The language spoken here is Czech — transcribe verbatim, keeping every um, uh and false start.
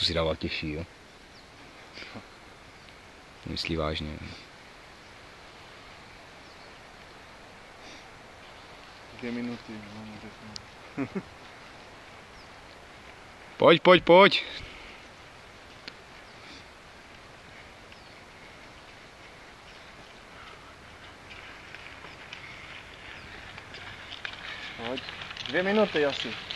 to si dával těžší, jo? Myslí vážně. Dvě minuty, no, řeknu. Pojď, pojď, pojď! Pojď. Dvě minuty asi.